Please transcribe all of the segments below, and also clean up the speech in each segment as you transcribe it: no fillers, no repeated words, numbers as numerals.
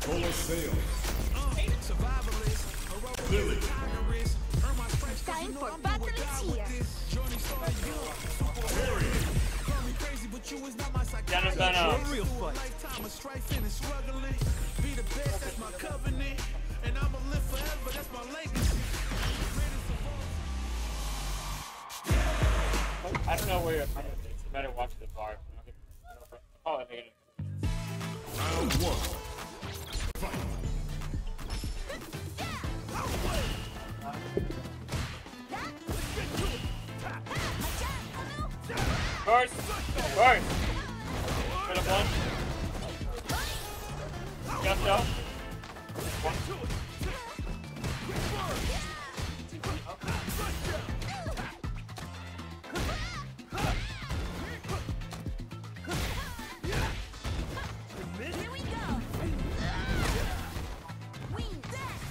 Full sail. Lily. Time for battle is here. Jonathan, Real fight. I don't know where you're from. It's better watch the bar. Oh, I think Round one. Fight. First! First! Bit of one. Just up. Here we go. Wing that.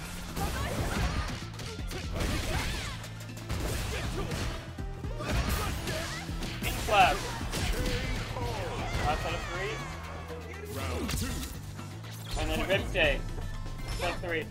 Pink slap. Last out of three. Round two. And then Riptide. Set three.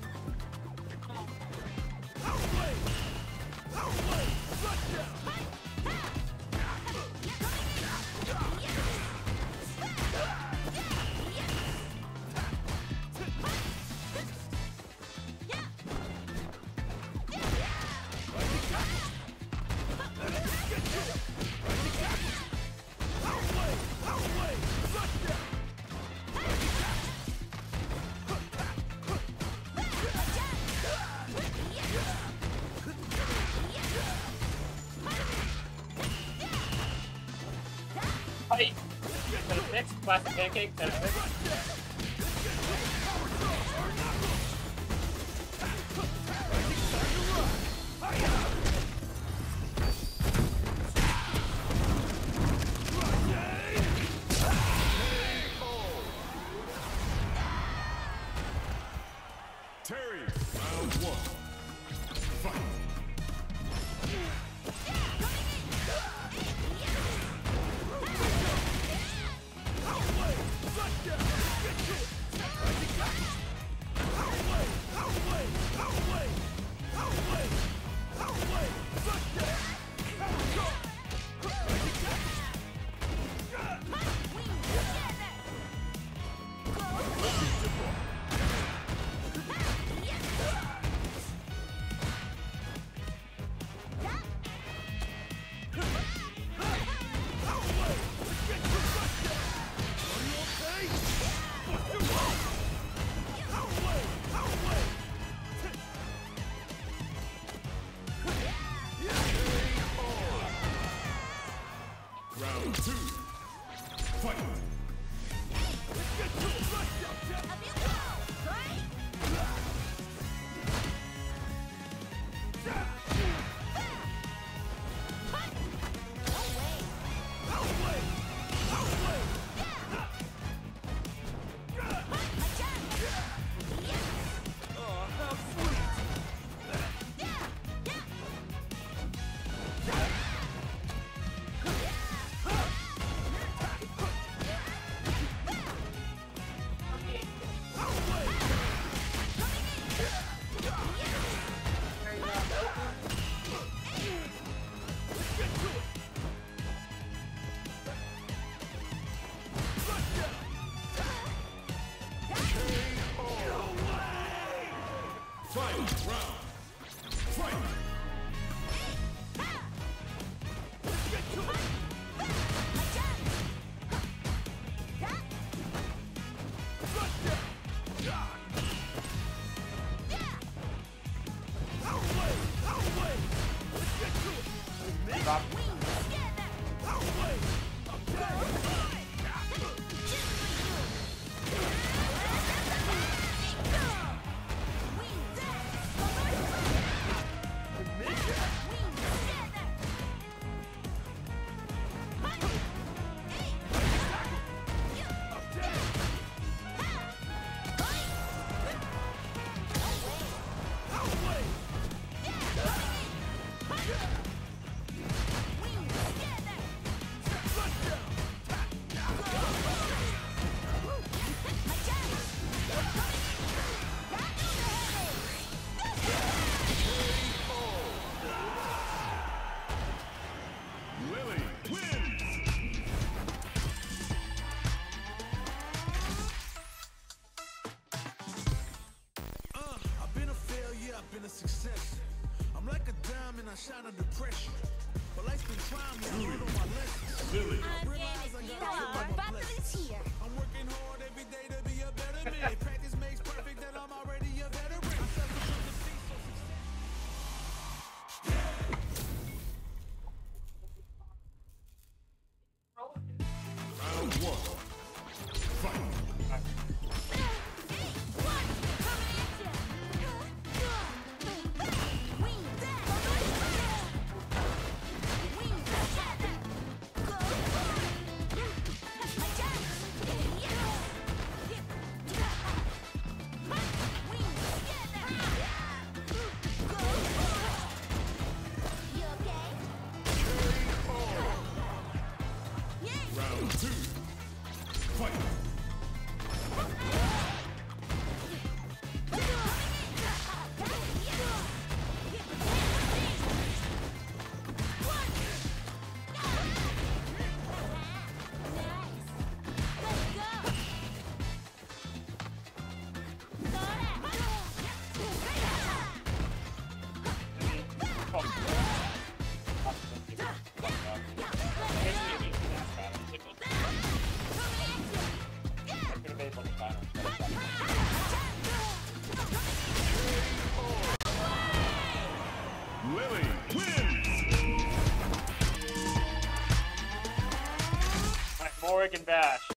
Fight! Set of six. Classic pancake. Set of six. Terry. Round one. Fight. Round two. Fight. Final round. Fight. of success. I'm like a diamond, I shine under pressure. But life's been trying me, I learned all my lessons. Lily. I'm getting time for battle is here. I'm working hard every day to be a better man. Practice makes perfect, that I'm already a veteran. I suffer from defeat, so Round one. Fight. Round two. Fight. Lily wins. Morgan Bash.